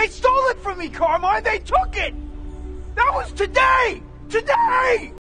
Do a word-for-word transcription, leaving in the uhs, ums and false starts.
They stole it from me, Carmine! They took it! That was today! Today!